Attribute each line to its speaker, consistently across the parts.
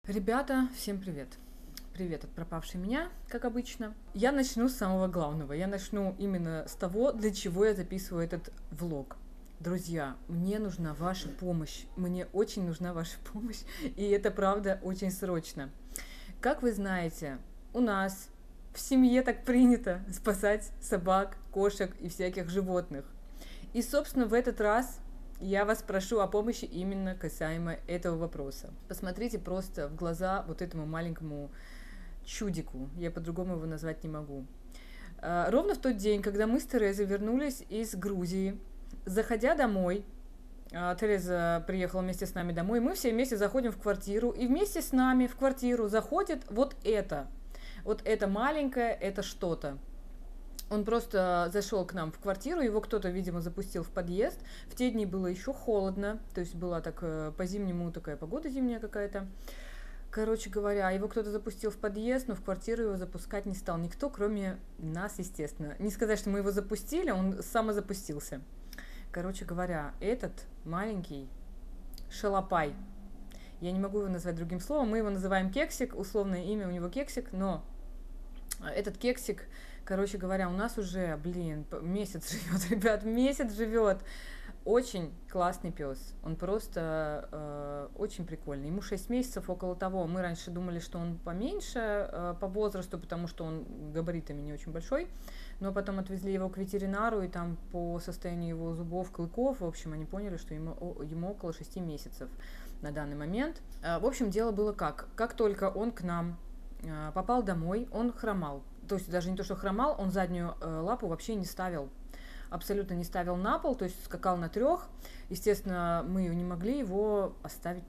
Speaker 1: Ребята, всем привет! Привет от пропавшей меня, как обычно. Я начну с самого главного. Я начну именно с того, для чего я записываю этот влог. Друзья, мне нужна ваша помощь. Мне очень нужна ваша помощь. И это правда очень срочно. Как вы знаете, у нас в семье так принято спасать собак, кошек и всяких животных. И, собственно, в этот раз я вас прошу о помощи именно касаемо этого вопроса. Посмотрите просто в глаза вот этому маленькому чудику. Я по-другому его назвать не могу. Ровно в тот день, когда мы с Терезой вернулись из Грузии, заходя домой, Тереза приехала вместе с нами домой, мы все вместе заходим в квартиру, и вместе с нами в квартиру заходит вот это. Вот это маленькое, это что-то. Он просто зашел к нам в квартиру, его кто-то, видимо, запустил в подъезд. В те дни было еще холодно, то есть была так по-зимнему такая погода зимняя какая-то. Короче говоря, его кто-то запустил в подъезд, но в квартиру его запускать не стал никто, кроме нас, естественно. Не сказать, что мы его запустили, он самозапустился. Короче говоря, этот маленький шалопай, я не могу его назвать другим словом, мы его называем Кексик, условное имя у него Кексик, но этот Кексик, короче говоря, у нас уже, месяц живет, ребят, месяц живет. Очень классный пес. Он просто очень прикольный. Ему 6 месяцев, около того. Мы раньше думали, что он поменьше по возрасту, потому что он габаритами не очень большой. Но потом отвезли его к ветеринару, и там по состоянию его зубов, клыков, в общем, они поняли, что ему около 6 месяцев на данный момент. В общем, дело было как. Как только он к нам попал домой, он хромал. То есть даже не то, что хромал, он заднюю лапу вообще не ставил. Абсолютно не ставил на пол, то есть скакал на 3. Естественно, мы не могли его оставить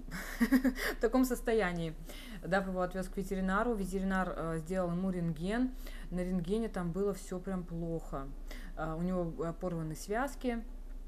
Speaker 1: в таком состоянии. Дав его отвез к ветеринару, ветеринар сделал ему рентген. На рентгене там было все прям плохо. У него порваны связки,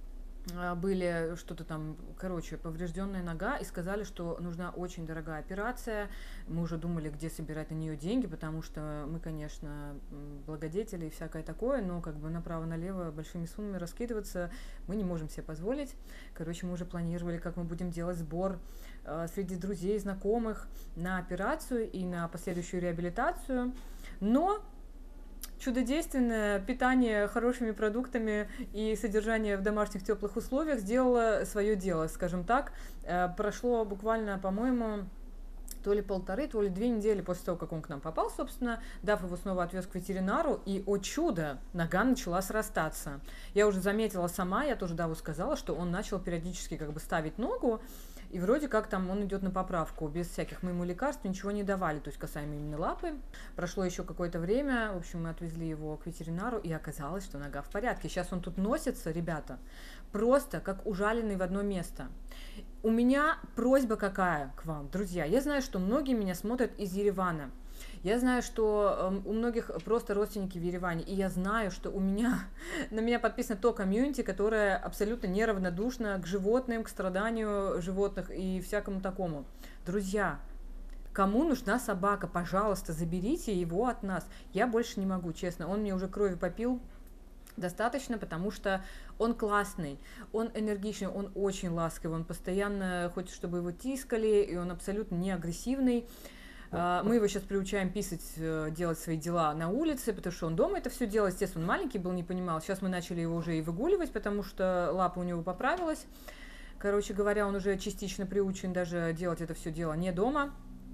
Speaker 1: были что-то там, поврежденная нога, и сказали, что нужна очень дорогая операция. Мы уже думали, где собирать на нее деньги, потому что мы, конечно, благодетели и всякое такое, но направо-налево большими суммами раскидываться мы не можем себе позволить. Мы уже планировали, как мы будем делать сбор среди друзей, знакомых на операцию и на последующую реабилитацию. Но чудодейственное питание хорошими продуктами и содержание в домашних теплых условиях сделало свое дело, скажем так. Прошло буквально, по-моему, то ли 1,5, то ли 2 недели после того, как он к нам попал, собственно, Дав его снова отвез к ветеринару, и, о чудо, нога начала срастаться. Я уже заметила сама, я тоже Даву сказала, что он начал периодически ставить ногу, и вроде как там он идет на поправку, без всяких мы ему лекарств ничего не давали, то есть касаемо именно лапы. Прошло еще какое-то время, в общем, мы отвезли его к ветеринару, и оказалось, что нога в порядке. Сейчас он тут носится, ребята, просто как ужаленный в одно место. У меня просьба какая к вам, друзья. Я знаю, что многие меня смотрят из Еревана. Я знаю, что у многих просто родственники в Ереване, и я знаю, что на меня подписано то комьюнити, которое абсолютно неравнодушно к животным, к страданию животных и всякому такому. Друзья, кому нужна собака, пожалуйста, заберите его от нас. Я больше не могу, честно, он мне уже крови попил достаточно, потому что он классный, он энергичный, он очень ласковый, он постоянно хочет, чтобы его тискали, и он абсолютно не агрессивный. Мы его сейчас приучаем писать, делать свои дела на улице, потому что он дома это все делал. Естественно, он маленький был, не понимал. Сейчас мы начали его уже и выгуливать, потому что лапа у него поправилась. Короче говоря, он уже частично приучен даже делать это все дело не дома.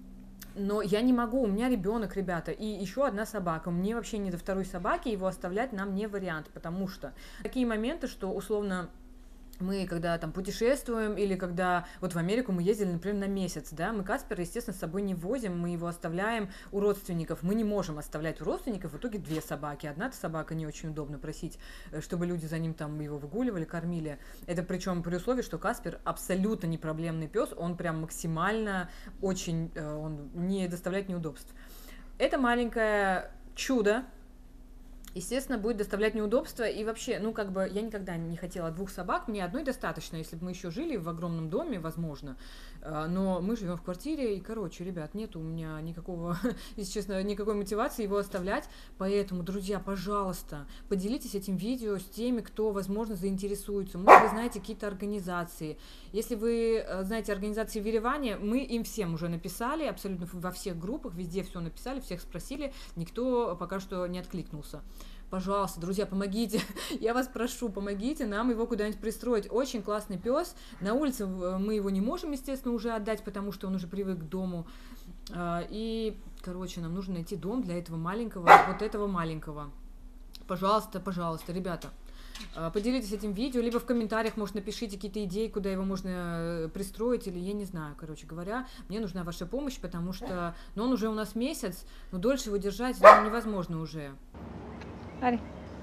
Speaker 1: Но я не могу, у меня ребенок, ребята, и еще одна собака. Мне вообще не до второй собаки, его оставлять нам не вариант, потому что такие моменты, что условно мы когда там путешествуем, или когда вот в Америку мы ездили, например, на месяц, да, мы Каспера, естественно, с собой не возим, мы его оставляем у родственников. Мы не можем оставлять у родственников в итоге 2 собаки. Одна собака не очень удобно просить, чтобы люди за ним там его выгуливали, кормили. Это причем при условии, что Каспер абсолютно не проблемный пес, он прям максимально очень, он не доставляет неудобств. Это маленькое чудо, естественно, будет доставлять неудобства. И вообще, ну, как бы, я никогда не хотела 2 собак, мне одной достаточно, если бы мы еще жили в огромном доме, возможно. Но мы живем в квартире, и, короче, ребят, нет у меня никакого, если честно, никакой мотивации его оставлять. Поэтому, друзья, пожалуйста, поделитесь этим видео с теми, кто, возможно, заинтересуется. Может, вы знаете какие-то организации. Если вы знаете организации в Ереване, мы им всем уже написали, абсолютно во всех группах, везде все написали, всех спросили, никто пока что не откликнулся. Пожалуйста, друзья, помогите, я вас прошу, помогите нам его куда-нибудь пристроить. Очень классный пес. На улице мы его не можем, естественно, уже отдать, потому что он уже привык к дому. И, короче, нам нужно найти дом для этого маленького, вот этого маленького. Пожалуйста, пожалуйста, ребята, поделитесь этим видео, либо в комментариях, может, напишите какие-то идеи, куда его можно пристроить, или я не знаю, короче говоря, мне нужна ваша помощь, потому что, ну, он уже у нас месяц, но дольше его держать невозможно уже. Ари.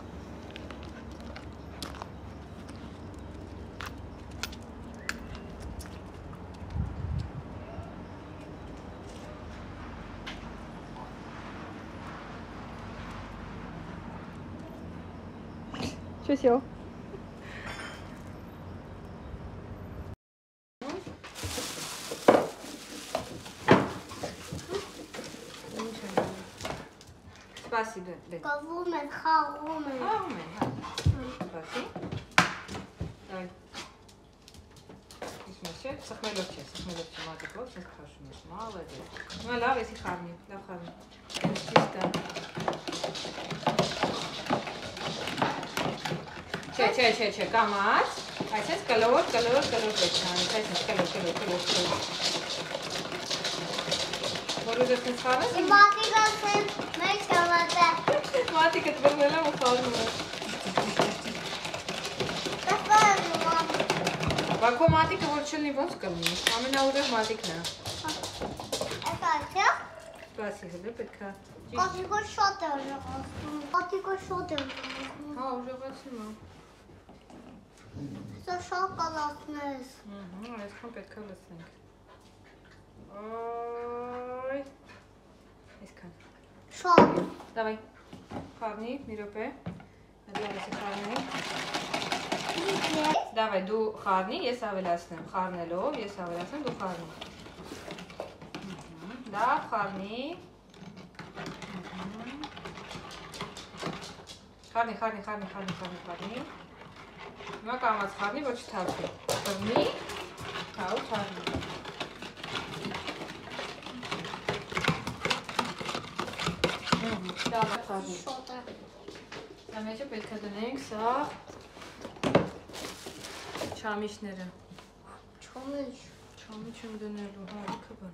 Speaker 1: Что сел? Спасибо.
Speaker 2: Говумен, хаумен.
Speaker 1: Спасибо. Давай. Все, сахмелевче, мать, вот сейчас спрашиваешь. Молодец. Ну, лав, если харни, лав харни. Чисто. Че, камаз. А сейчас колор, Может, не схарнешь?
Speaker 2: И матика сын, мечтала.
Speaker 1: Матика, теперь мы лав харни. Вако матика върчил ни вън скъмни. Ами на уръх матик на. Спасибо, да, Петка.
Speaker 2: Котико шотел. Котико шотел.
Speaker 1: Уже вън
Speaker 2: За шоколад днес.
Speaker 1: Аз искам Петка лъсненка. Ой. Искам.
Speaker 2: Шо?
Speaker 1: Давай. Харни, Миропе. Надявай се харни. Давай, ду харни, я савеляснем. Харнело, я савеляснем, ду харни. Да, харни. Харни. Ну, камаз харни, вот читалки. Харни. Тау, харни. Давай, харни.
Speaker 2: Шота.
Speaker 1: Там еще Петка донենք սա չամիչները։
Speaker 2: Չոմիչ։
Speaker 1: Չամիչ եմ դնելու, հա, լիքը բան։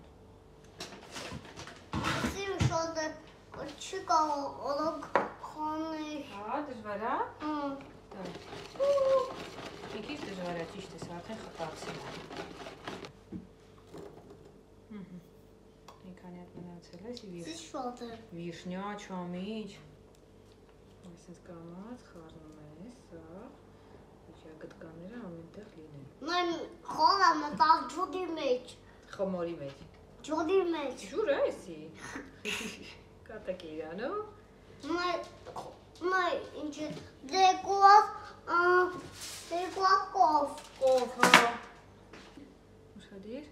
Speaker 2: Սիրու շոտը չի կարող օրոք խոնել։
Speaker 1: Հա, դժվար է։ Դա։ Մի քիչ դժվար է, ճիշտ է, արդեն խտացել է։ Մի քանի հատ մնացել է,
Speaker 2: Սի շոտը։
Speaker 1: վիշնյա, չամիչ։ Այսպես կամած, խառնում է, սա։ Գտկաները ամենտեղ լինեն։
Speaker 2: Mən խոla մտավ ջուդի մեջ։
Speaker 1: Խմորի մեջ։
Speaker 2: Ջուդի մեջ։
Speaker 1: Ջուր է էսի։ Կատակ է իրանու։
Speaker 2: Մայ ինչ դեկուավ կով։
Speaker 1: Կով, հա։ Ուշադիր։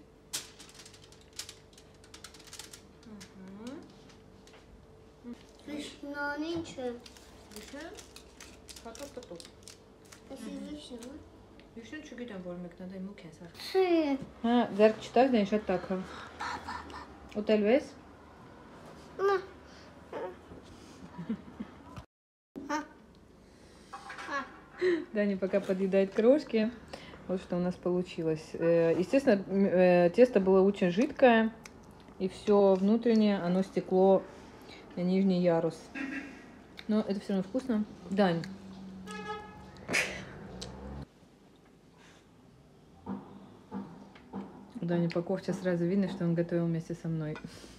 Speaker 2: Վիշնան ինչ է։
Speaker 1: Վիշնան։ Հատոպ։
Speaker 2: Այսի վիշնան։
Speaker 1: Վիշնան չգիտեմ, որ մեկն է մուք է սա։
Speaker 2: Չի։
Speaker 1: Հա, ձեռք չտաս, դեն շատ տակա։ Ուտելու ես։ Даня пока подъедает крошки. Вот что у нас получилось. Естественно, тесто было очень жидкое. И все внутреннее, оно стекло на нижний ярус. Но это все равно вкусно. Дань. У Дани по кофте сразу видно, что он готовил вместе со мной.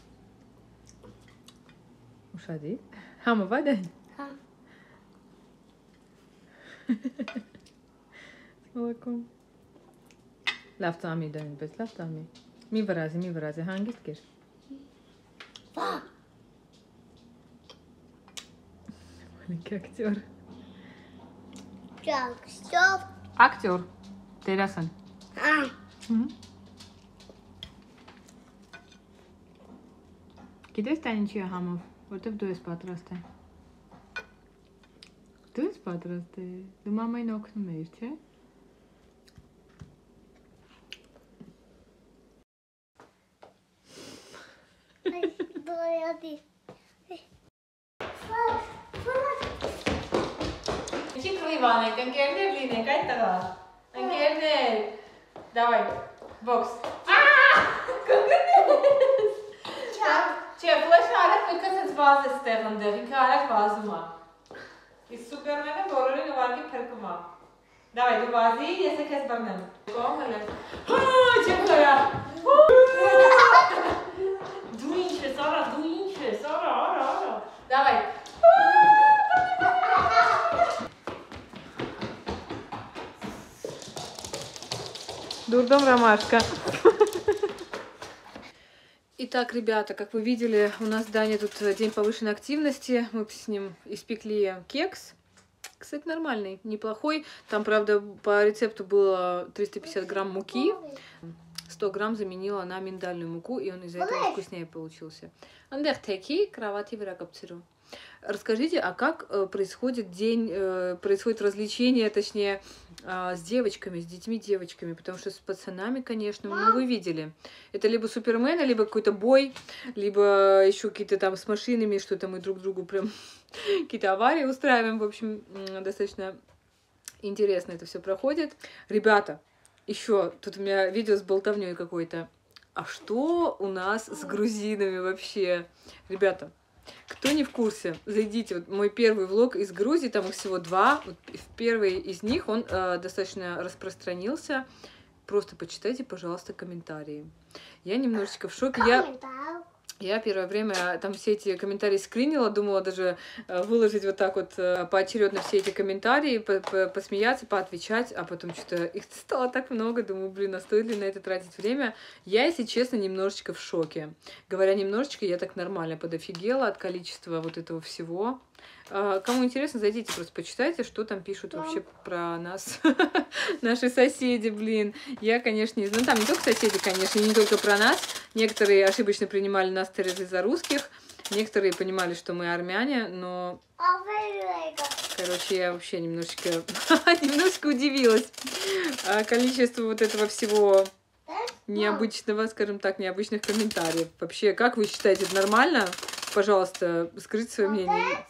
Speaker 1: Ушади. Хама, Дань? С молоком. Лавтами, Дань, без лавтами. Ми врази. Хангист кеш. Маленький Маленький актер.
Speaker 2: Так, стоп.
Speaker 1: Актер. Терясан. Kites tēniņš Hamov? Vai tev tu esi patraste? Tu esi patraste? Tu mammai noknu mērķe? Чик Ивана, конкретно блин, как тогда? Конкретно. Давай, бокс. Ce, flash arăt că să-ți vază Stefan de fiindcă arăt vază mă. E Superman borul în vargi percuma. Давай, du vazi, este că zbarnem. Comele. Ce plăia? Duince, Sara, ara. Давай. Дурдом ромашка. Итак, ребята, как вы видели, у нас с Даней тут день повышенной активности. Мы с ним испекли кекс. Кстати, нормальный, неплохой. Там, правда, по рецепту было 350 грамм муки. 100 грамм заменила на миндальную муку, и он из-за этого вкуснее получился. Андертеки, кровати виракапциру. Расскажите, а как происходит происходит развлечение, точнее, с девочками, с детьми-девочками? Потому что с пацанами, конечно, ну, вы видели. Это либо Супермен, либо какой-то бой, либо еще какие-то там с машинами, что-то мы друг другу прям какие-то аварии устраиваем. В общем, достаточно интересно это все проходит. Ребята, еще тут у меня видео с болтовней какой-то. А что у нас с грузинами вообще? Ребята, кто не в курсе, зайдите. Вот мой первый влог из Грузии, там их всего 2. Вот первый из них, он достаточно распространился. Просто почитайте, пожалуйста, комментарии. Я немножечко в шоке. Я первое время там все эти комментарии скринила, думала даже выложить вот так вот поочередно все эти комментарии, посмеяться, поотвечать, а потом что-то их стало так много, думаю, блин, а стоит ли на это тратить время? Я, если честно, немножечко в шоке. Говоря немножечко, я так нормально подофигела от количества вот этого всего. Кому интересно, зайдите, просто почитайте, что там пишут вообще про нас, наши соседи, блин. Я, конечно, не знаю, ну, там не только соседи, конечно, и не только про нас. Некоторые ошибочно принимали нас за русских, некоторые понимали, что мы армяне, но... Короче, я вообще немножечко удивилась количеству вот этого всего необычного, скажем так, необычных комментариев. Вообще, как вы считаете, это нормально? Пожалуйста, скажите свое мнение.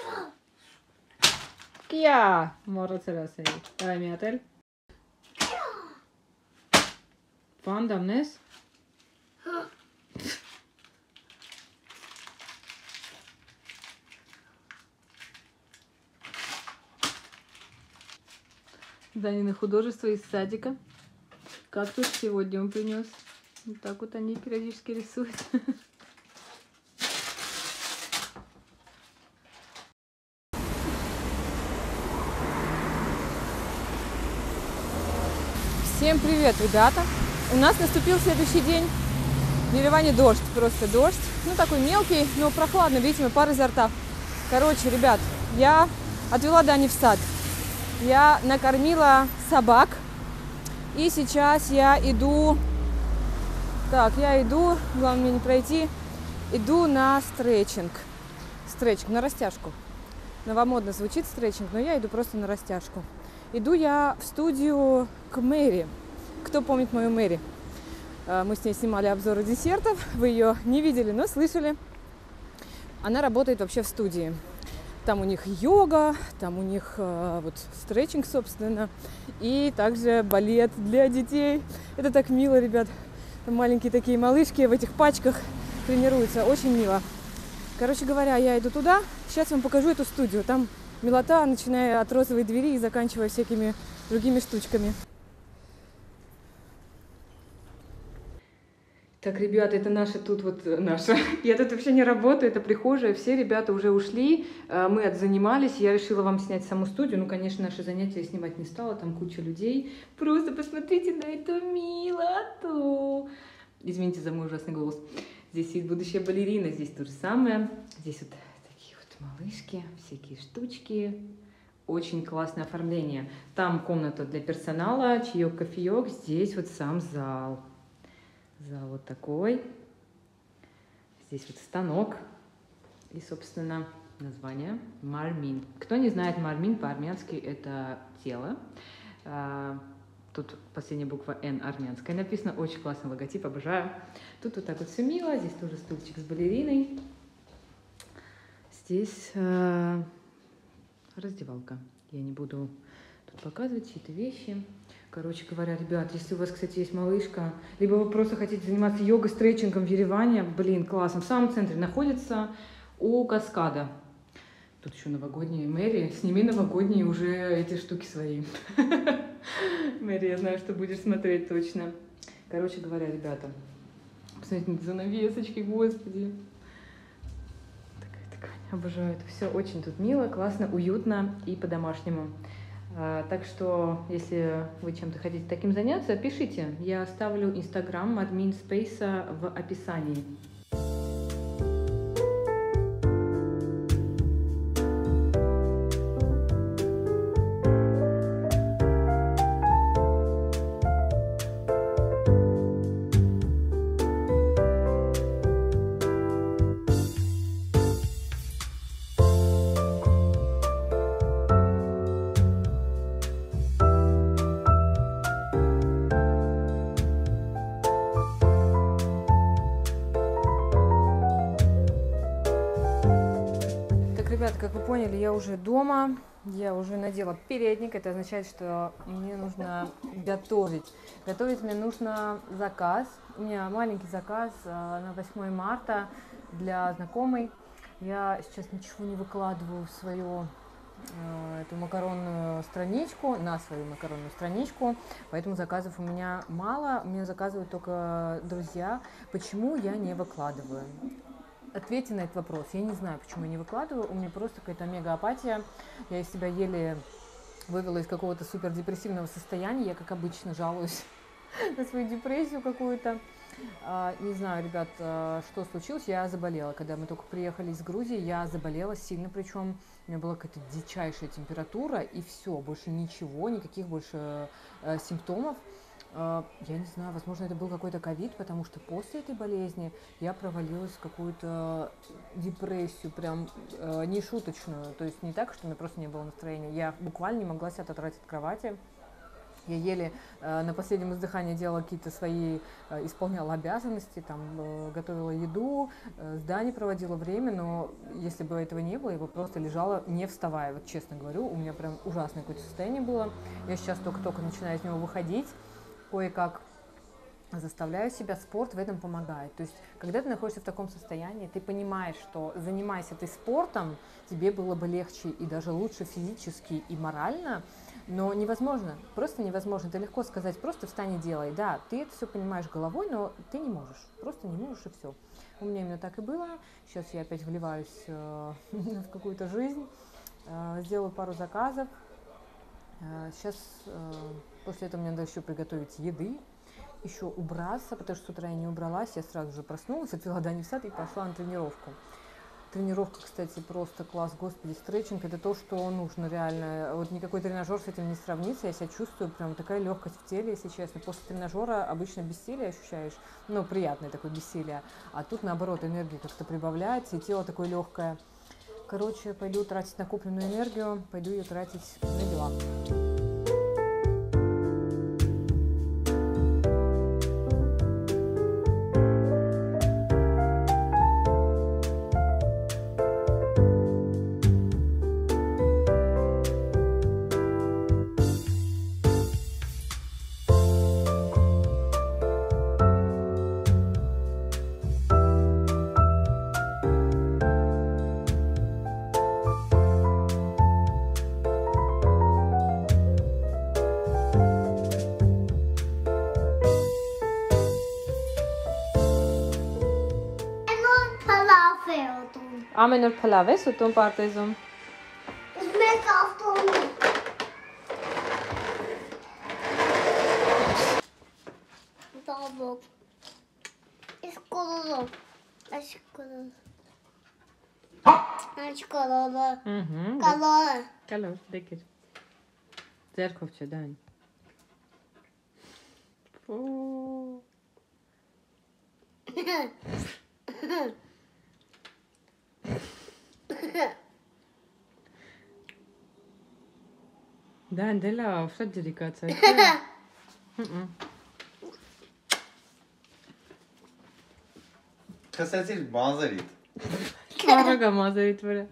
Speaker 1: Kia, morățărăsăi. Давай, Миатель. Фандамнес. Данины художества из садика. Как тут сегодня он принес. Вот так вот они периодически рисуют. Всем привет, ребята! У нас наступил следующий день. В Ереване дождь, просто дождь. Ну, такой мелкий, но прохладно, видите, пар изо рта. Короче, ребят, я отвела Дани в сад. Я накормила собак. И сейчас я иду... Так, я иду, главное мне не пройти. Иду на стретчинг. Стретчинг, на растяжку. Новомодно звучит стретчинг, но я иду просто на растяжку. Иду я в студию к Мэри. Кто помнит мою Мэри? Мы с ней снимали обзоры десертов. Вы ее не видели, но слышали. Она работает вообще в студии. Там у них йога, там у них вот стретчинг, собственно. И также балет для детей. Это так мило, ребят. Там маленькие такие малышки в этих пачках тренируются. Очень мило. Короче говоря, я иду туда. Сейчас вам покажу эту студию. Там милота, начиная от розовой двери и заканчивая всякими другими штучками. Так, ребята, это наша тут вот наша. Я тут вообще не работаю, это прихожая. Все ребята уже ушли, мы отзанимались. Я решила вам снять саму студию. Ну, конечно, наши занятия я снимать не стала, там куча людей. Просто посмотрите на эту милоту. Извините за мой ужасный голос. Здесь есть будущая балерина, здесь то же самое. Здесь вот такие вот малышки, всякие штучки. Очень классное оформление. Там комната для персонала, чаек, кофеек. Здесь вот сам зал. Зал вот такой. Здесь вот станок. И, собственно, название Мармин. Кто не знает, Мармин по-армянски это тело. Тут последняя буква Н армянская написано. Очень классный логотип, обожаю. Тут вот так вот все мило. Здесь тоже стульчик с балериной. Здесь раздевалка. Я не буду тут показывать чьи-то вещи. Короче говоря, ребят, если у вас, кстати, есть малышка, либо вы просто хотите заниматься йогой, стретчингом в Ереване, блин, классно. В самом центре находится у каскада. Тут еще новогодние. Мэри, сними новогодние уже эти штуки свои. Мэри, я знаю, что будешь смотреть точно. Короче говоря, ребята, посмотрите на занавесочки, господи. Такая ткань, обожаю это. Все очень тут мило, классно, уютно и по-домашнему. Так что, если вы чем-то хотите таким заняться, пишите. Я оставлю инстаграм Мармин Спейса в описании. Ребята, как вы поняли, я уже дома, я уже надела передник, это означает, что мне нужно готовить. Готовить мне нужно заказ, у меня маленький заказ на 8 марта для знакомой. Я сейчас ничего не выкладываю в свою эту макаронную страничку, на свою макаронную страничку, поэтому заказов у меня мало, мне заказывают только друзья. Почему я не выкладываю? Ответьте на этот вопрос. Я не знаю, почему я не выкладываю. У меня просто какая-то мега-апатия. Я из себя еле вывела из какого-то супер депрессивного состояния. Я, как обычно, жалуюсь на свою депрессию какую-то. Не знаю, ребят, что случилось. Я заболела. Когда мы только приехали из Грузии, я заболела сильно. Причем у меня была какая-то дичайшая температура. И все, больше ничего, никаких больше симптомов. Я не знаю, возможно, это был какой-то ковид, потому что после этой болезни я провалилась в какую-то депрессию, прям нешуточную. То есть не так, что у меня просто не было настроения. Я буквально не могла себя оторвать от кровати. Я еле на последнем издыхании делала какие-то свои, исполняла обязанности, там, готовила еду, с Даней проводила время, но если бы этого не было, я бы просто лежала, не вставая. Вот честно говорю, у меня прям ужасное какое-то состояние было. Я сейчас только-только начинаю из него выходить. Кое-как заставляю себя, спорт в этом помогает. То есть, когда ты находишься в таком состоянии, ты понимаешь, что занимайся ты спортом, тебе было бы легче и даже лучше физически и морально, но невозможно, просто невозможно. Это легко сказать, просто встань и делай. Да, ты это все понимаешь головой, но ты не можешь, просто не можешь и все. У меня именно так и было. Сейчас я опять вливаюсь в какую-то жизнь, сделаю пару заказов. Сейчас после этого мне надо еще приготовить еды, еще убраться, потому что с утра я не убралась, я сразу же проснулась, отвела Дани в сад и пошла на тренировку. Тренировка, кстати, просто класс, господи, стретчинг, это то, что нужно реально. Вот никакой тренажер с этим не сравнится, я себя чувствую, прям такая легкость в теле, если честно. После тренажера обычно бессилие ощущаешь, ну, приятное такое бессилие, а тут, наоборот, энергия как-то прибавляется, и тело такое легкое. Короче, пойду тратить накопленную энергию, пойду ее тратить на дела. Ամեն օր փլավ ես ուտում պարտեզում։
Speaker 2: Մեկ ավտոմոբիլ։ Տաբոկ։ Իսկ կոլորով։ Այս կոլորով։ Колола.
Speaker 1: Угу.
Speaker 2: Колола.
Speaker 1: Kalor, lekker. Zerkovče, Dani. Фу. Dani, de la fragilicația.
Speaker 3: Kısacık manzarit.
Speaker 1: Karaga mazarit böyle.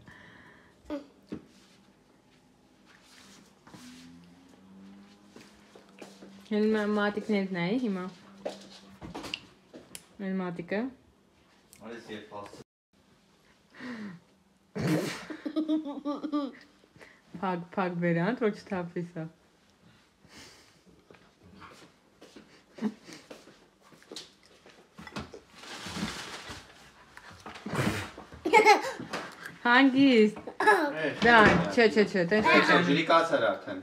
Speaker 1: Elmatik ne hima? Elmatika.
Speaker 3: Orası fazla.
Speaker 1: Pag variant, roč tā pisā. Hangisi?
Speaker 3: Evet.
Speaker 1: Da, ce,
Speaker 3: Evet, Julika Saratan.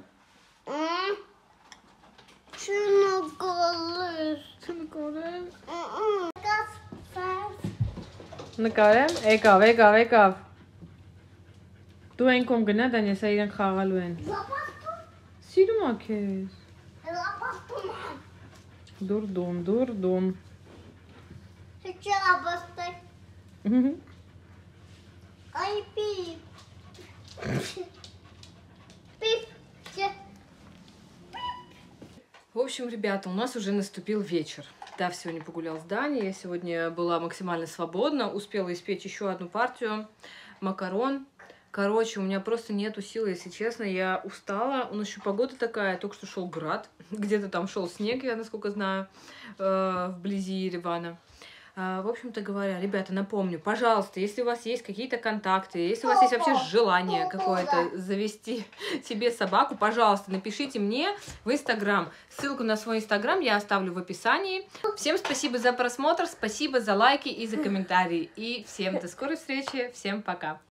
Speaker 2: Şunu kolur.
Speaker 1: Şunu koyayım.
Speaker 2: Kafes.
Speaker 1: Նկարեմ, եկավ։ Դու են կոմ գնա, Դանիես, իրենք խաղալու են։
Speaker 2: Lapastım.
Speaker 1: Սիրում ա քեզ։
Speaker 2: Lapastım.
Speaker 1: Դուրդում։
Speaker 2: Hiç lapastık. Ay pip. Пип.
Speaker 1: В общем, ребята, у нас уже наступил вечер. Да, сегодня погулял с Даней, я сегодня была максимально свободна, успела испечь еще одну партию макарон. Короче, у меня просто нету сил, если честно, я устала. У нас еще погода такая, только что шел град, где-то там шел снег, я насколько знаю, вблизи Еревана. В общем-то говоря, ребята, напомню, пожалуйста, если у вас есть какие-то контакты, если у вас есть вообще желание какое-то завести себе собаку, пожалуйста, напишите мне в Инстаграм. Ссылку на свой Инстаграм я оставлю в описании. Всем спасибо за просмотр, спасибо за лайки и за комментарии. И всем до скорой встречи, всем пока.